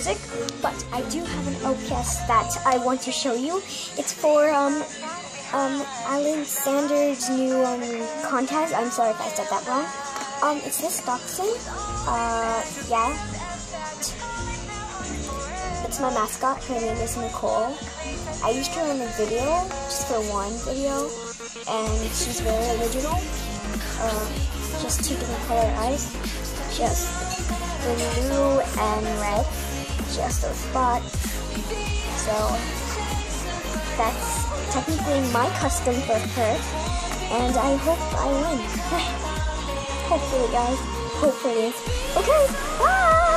music, but I do have an OPS that I want to show you. It's for AleanaSander's new contest. I'm sorry if I said that wrong. It's this dachshund. Yeah. It's my mascot. Her name is Nicole. I used her in a video, just for one video, and she's very original. Just two different color eyes. She has blue and red. She has those spots. So that's technically my custom for her, and I hope I win. Hopefully, guys. Hopefully. Okay, bye!